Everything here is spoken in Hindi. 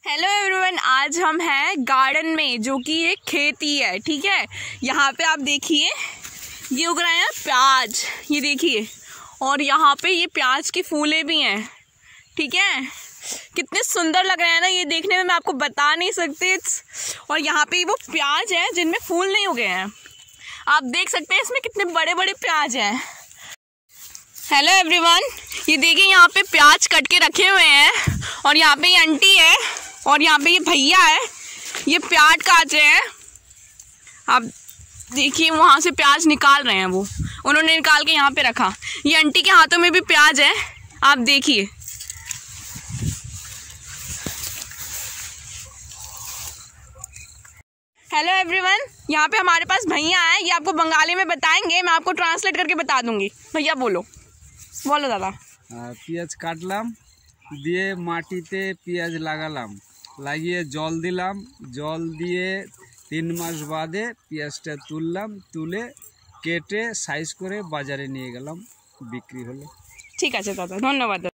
हेलो एवरीवन, आज हम हैं गार्डन में, जो कि एक खेती है। ठीक है, यहाँ पे आप देखिए ये उग रहे हैं प्याज, ये देखिए। और यहाँ पे ये प्याज की फूलें भी हैं। ठीक है, कितने सुंदर लग रहे हैं ना, ये देखने में मैं आपको बता नहीं सकती। और यहाँ पे वो प्याज है जिनमें फूल नहीं उगे हैं। आप देख सकते हैं इसमें कितने बड़े बड़े प्याज हैं। हेलो एवरीवन, ये देखिए यहाँ पे प्याज कट के रखे हुए हैं। और यहाँ पे ये आंटी है और यहाँ पे ये भैया है, ये प्याज काट रहे हैं। आप देखिए वहाँ से प्याज निकाल रहे हैं, वो उन्होंने निकाल के यहाँ पे रखा। ये आंटी के हाथों में भी प्याज है, आप देखिए। हेलो एवरीवन, यहाँ पे हमारे पास भैया है, ये आपको बंगाली में बताएंगे, मैं आपको ट्रांसलेट करके बता दूंगी। भैया बोलो दादा। पेঁয়াজ काटलाम दिए माटीते पेঁয়াজ लागालाम লাগিয়ে জল দিলাম, জল দিয়ে 3 মাস বাদে পেঁয়াজটা তুললাম, তুলে কেটে সাইজ করে বাজারে নিয়ে গেলাম, বিক্রি হলো। ঠিক আছে দাদা, ধন্যবাদ।